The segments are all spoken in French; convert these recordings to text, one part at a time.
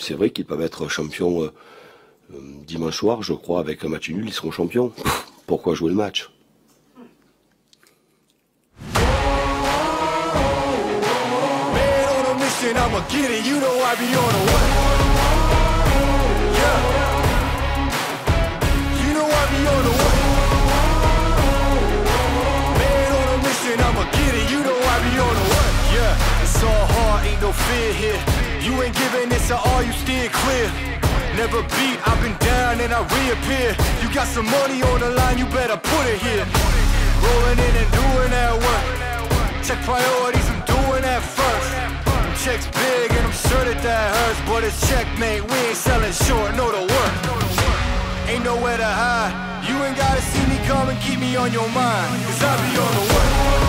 c'est vrai qu'ils peuvent être champions dimanche soir, je crois, avec un match nul, ils seront champions. Pourquoi jouer le match? I'ma get it, you know I be on the way. Yeah. You know I be on the way. Man on a mission, I'ma get it, you know I be on the way. Yeah, it's all hard, ain't no fear here. You ain't giving this at all, you steer clear. Never beat, I've been down and I reappear. You got some money on the line, you better put it here. Rolling in and doing that work. Check priorities, I'm doing that first. Check's big and I'm sure that hurts, but it's checkmate, we ain't selling short, know the work. Ain't nowhere to hide, you ain't gotta see me come and keep me on your mind, cause I be on the way.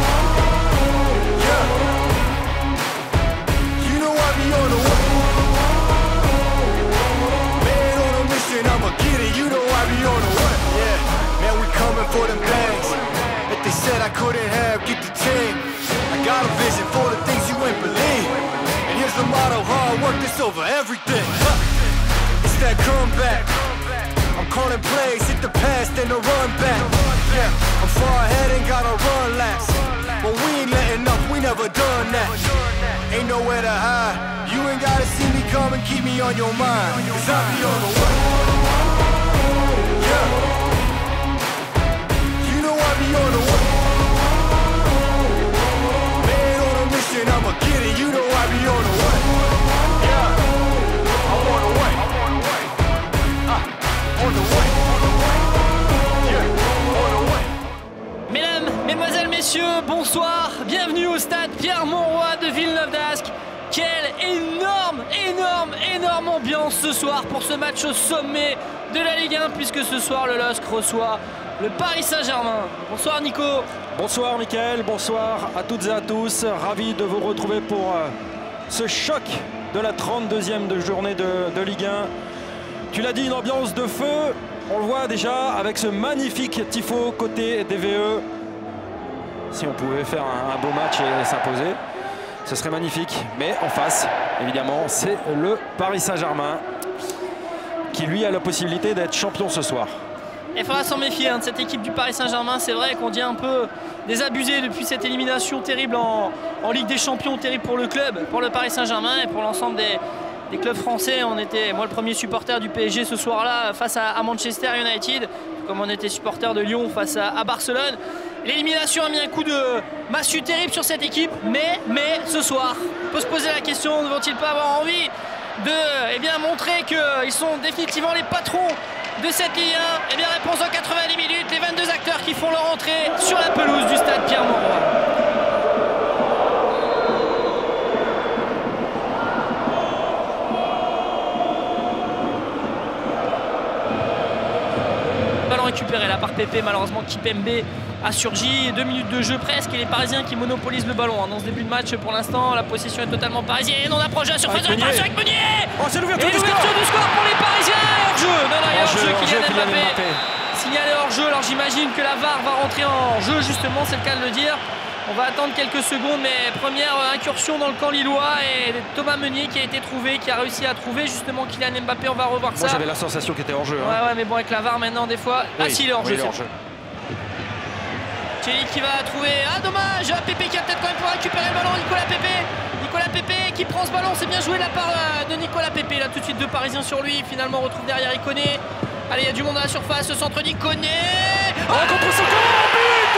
Yeah. You know I be on the way. Man on a mission, I'ma get it, you know I be on the way. Yeah, man we coming for them bags that they said I couldn't have, get the team. I got a vision for the things you ain't believe. Here's the motto, hard work, this over everything. It's that comeback. I'm calling plays, hit the pass, then the run back. Yeah, I'm far ahead and gotta run last. But we ain't letting up, we never done that. Ain't nowhere to hide. You ain't gotta see me come and keep me on your mind, cause I be on the way. Yeah. You know I be on the way. Man on a mission, I'ma get it, you know I be on the way. Yeah, I'm on the way. On the way. Yeah, on the way. Mesdames, mesdemoiselles, messieurs, bonsoir. Bienvenue au stade Pierre-Mauroy de Villeneuve-d'Ascq. Quelle énorme ambiance ce soir pour ce match au sommet de la Ligue 1, puisque ce soir le LOSC reçoit le Paris Saint-Germain. Bonsoir Nico. Bonsoir Mickaël, bonsoir à toutes et à tous. Ravi de vous retrouver pour ce choc de la 32e journée de Ligue 1. Tu l'as dit, une ambiance de feu. On le voit déjà avec ce magnifique tifo côté DVE. Si on pouvait faire un beau match et s'imposer, ce serait magnifique. Mais en face, évidemment, c'est le Paris Saint-Germain qui lui a la possibilité d'être champion ce soir. Il faudra s'en méfier de cette équipe du Paris Saint-Germain. C'est vrai qu'on dit un peu désabusé depuis cette élimination terrible en Ligue des Champions, terrible pour le club, pour le Paris Saint-Germain et pour l'ensemble des clubs français. On était, moi, le premier supporter du PSG ce soir-là face à Manchester United, comme on était supporter de Lyon face à Barcelone. L'élimination a mis un coup de massue terrible sur cette équipe, mais ce soir, on peut se poser la question, ne vont-ils pas avoir envie de montrer qu'ils sont définitivement les patrons de cette Ligue 1? Eh bien, réponse dans 90 minutes, les 22 acteurs qui font leur entrée sur la pelouse du stade Pierre-Mauroy. Ballon récupéré là par Pépé, malheureusement Kipembe a surgi, 2 minutes de jeu presque et les Parisiens qui monopolisent le ballon dans ce début de match. Pour l'instant la possession est totalement parisienne, on approche de la surface de réparation avec Meunier. Oh, c'est l'ouverture du score pour les Parisiens. Hors-jeu, hors-jeu, Kylian Mbappé signalé hors-jeu. Alors j'imagine que la VAR va rentrer en jeu, justement, c'est le cas de le dire. On va attendre quelques secondes, mais première incursion dans le camp lillois et Thomas Meunier qui a été trouvé, qui a réussi à trouver justement Kylian Mbappé. On va revoir ça. Moi j'avais la sensation qu'il était hors-jeu. Ouais, mais bon, avec la VAR maintenant des fois. Oui, ah si, il est hors-jeu. Thierry qui va trouver. Ah dommage, Pépé qui a peut-être quand même pour récupérer le ballon. Nicolas Pépé qui prend ce ballon. C'est bien joué de la part de Nicolas Pépé. Là tout de suite 2 Parisiens sur lui. Finalement on retrouve derrière Ikoné. Allez, il y a du monde à la surface. Ce centre d'Ikoné. Oh, contre son corps,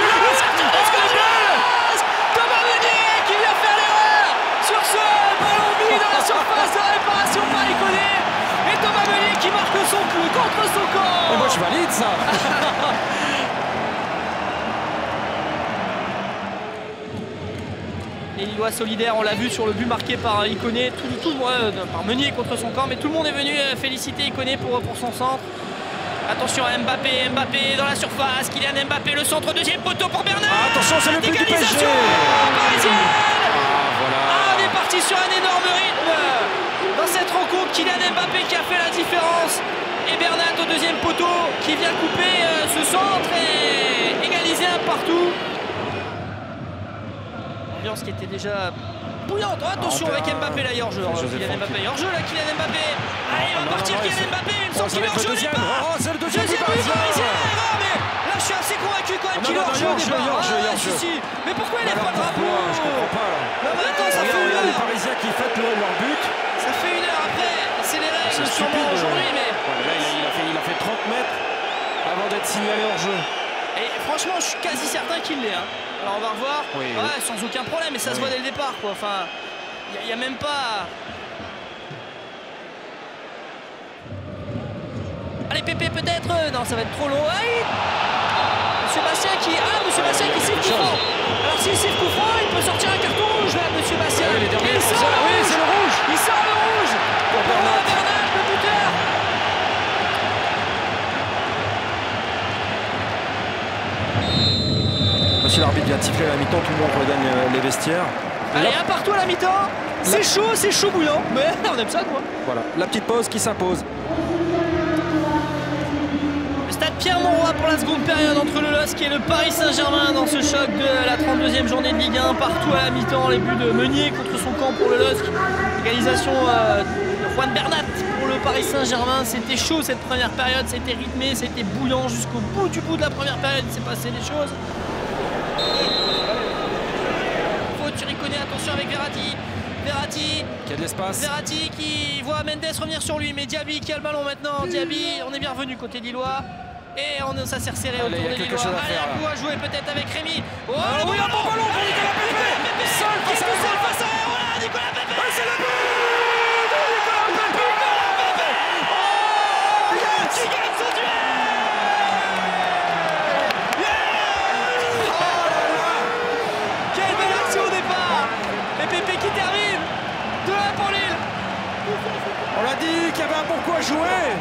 Thomas Meunier qui vient faire l'erreur sur ce ballon mis dans la surface de réparation par Ikoné. Et Thomas Meunier qui marque son coup contre son corps. Et moi je valide ça. Les Lillois solidaires, on l'a vu sur le but marqué par Ikoné, par Meunier contre son camp, mais tout le monde est venu féliciter Ikoné pour son centre. Attention à Mbappé dans la surface, Kylian Mbappé, le centre, deuxième poteau pour Bernat. Attention, c'est le but du PSG. Parisienne. Voilà. On est parti sur un énorme rythme dans cette rencontre. Kylian Mbappé qui a fait la différence et Bernat au deuxième poteau qui vient couper ce centre et égaliser un partout. Ambiance qui était déjà bouillante. Attention avec Mbappé là, hors-jeu. Kylian Mbappé hors-jeu là, Kylian Mbappé. ça va être le deuxième. Oh, c'est le deuxième but parisien. Mais là, je suis assez convaincu quand même qu'il est hors-jeu au départ. Mais pourquoi il n'est pas drapeau? Je comprends pas. Non, mais attends, ça fait une heure. Les Parisiens qui fêtent leur but. Ça fait une heure après. C'est les règles sûrement aujourd'hui, mais... Là, il a fait 30 mètres avant d'être signalé hors-jeu. Et franchement, je suis quasi certain qu'il l'est. Alors on va revoir. Oui, ouais, sans aucun problème, mais ça se voit dès le départ, quoi. Enfin, il n'y a même pas... Allez, Pépé peut-être. Non, ça va être trop long. Monsieur Bastien qui siffle coup franc. Alors s'il siffle coup franc, il peut sortir un carton rouge là, Monsieur Bastien. Oui, c'est le rouge. Il sort le rouge pour Bernat, le buteur. Monsieur l'arbitre vient de siffler à la mi-temps, tout le monde regagne les vestiaires. Allez, un partout à la mi-temps. C'est chaud bouillant, mais on aime ça, quoi. Voilà, la petite pause qui s'impose. Stade Pierre-Mauroy pour la seconde période entre le LOSC et le Paris Saint-Germain dans ce choc de la 32e journée de Ligue 1. Partout à la mi-temps, les buts de Meunier contre son camp pour le LOSC. Égalisation de Juan Bernat pour le Paris Saint-Germain. C'était chaud cette première période, c'était rythmé, c'était bouillant jusqu'au bout de la première période. Il s'est passé des choses. Faute, tu reconnais, attention avec Verratti. Qui a de l'espace. Verratti qui voit Mendes revenir sur lui, mais Diaby qui a le ballon maintenant. Diaby, on est bien revenu côté Lillois. Et ça s'est resserré autour des Lillois. Allez, un coup à jouer peut-être avec Rémi. Oh, le ballon pour Nicolas Pépé. Seul face à voilà, Nicolas Pépé. C'est le but de Nicolas Pépé. Oh, qui gagne ce duel. Oh là là. Quelle belle action au départ. Et Pépé qui termine. 2-1 pour Lille. On l'a dit qu'il y avait un pourquoi jouer.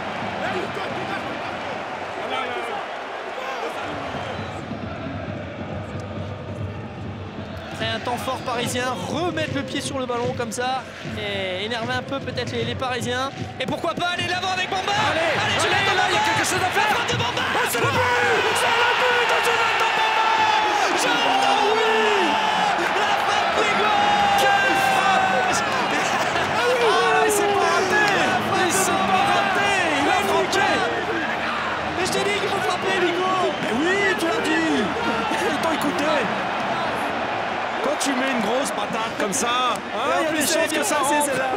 Après un temps fort parisien, remettre le pied sur le ballon comme ça et énerver un peu peut-être les Parisiens. Et pourquoi pas aller l'avant avec Bamba. Allez, il y a quelque chose à faire. La frappe de Bamba. C'est le but de Jonathan Bamba. Jonathan, oui. La frappe Pego. Quelle frappe. Il s'est pas raté. Il a frappé. Mais je t'ai dit qu'il faut frapper, Nico. Mais oui, tu l'as dit. Il t'a écouté. Quand tu mets une grosse patate comme ça, il y a des chances que ça rentre. Celle-là.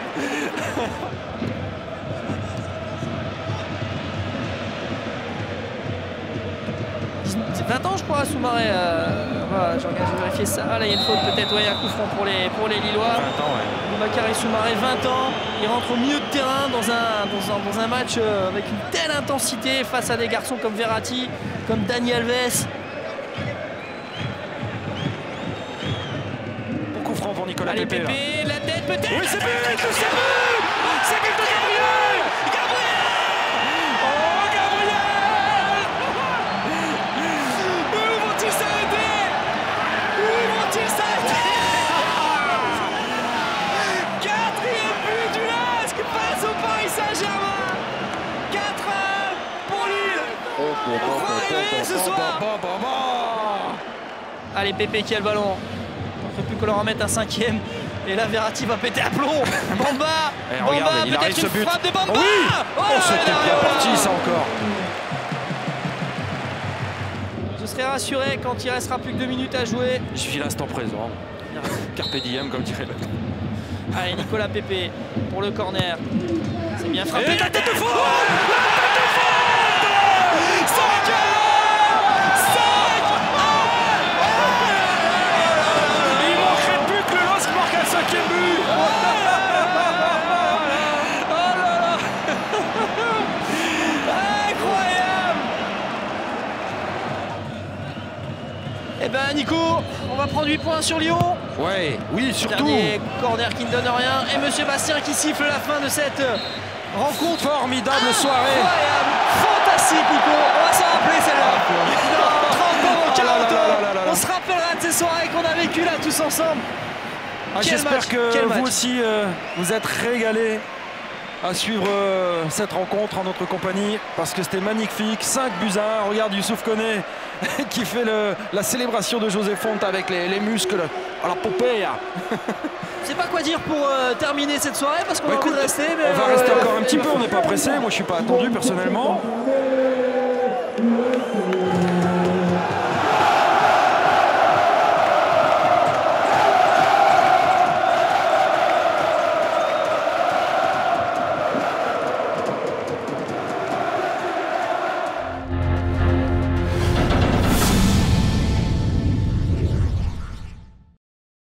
20 ans je crois à Soumaré. Voilà, je vais vérifier ça. Ah là il y a une faute peut-être, ouais, un coup franc pour les Lillois. 20 ans, ouais. Bakary Soumaré, 20 ans. Il rentre au milieu de terrain dans un match avec une telle intensité face à des garçons comme Verratti, comme Dani Alves. Bon coup franc pour Nicolas Allez Pépé. Pépé, la tête peut-être. Oui, c'est but. C'est but de Gabriel. Oh, Gabriel. Où vont-ils s'arrêter? Quatrième but du LOSC face au Paris Saint-Germain. 4-1 pour Lille. On croit rêver ce soir. Allez, Pépé qui a le ballon. Il ne faut plus qu'on leur en mette un cinquième. Et là, Verratti va péter à plomb. Bamba, regarde, peut-être une frappe de Bamba. Oui. Oh, c'était bien parti, ça encore. Je serai rassuré quand il restera plus que 2 minutes à jouer. Je vis l'instant présent. Carpe diem, comme dirait l'autre. Allez, Nicolas Pépé pour le corner. C'est bien frappé. Et la tête de faute. Il manquerait plus que le LOSC marque un 5e but. Oh là là. Incroyable. Eh ben Nico, on va prendre 8 points sur Lyon. Ouais, oui, surtout. Dernier corner qui ne donne rien. Et Monsieur Bastien qui siffle la fin de cette rencontre. Formidable soirée. Incroyable, fantastique Nico. On va s'en rappeler celle-là. 30 ans, 40 ans. On se rappellera de ces soirées qu'on a vécues là tous ensemble. J'espère que vous aussi vous êtes régalés à suivre cette rencontre en notre compagnie parce que c'était magnifique. 5-1. Regarde Youssouf Koné qui fait la célébration de José Fonte avec les muscles à la popée. Je sais pas quoi dire pour terminer cette soirée parce qu'on va écoute, rester. Mais on va rester encore un petit peu, on n'est pas pressé. Moi je suis pas attendu personnellement.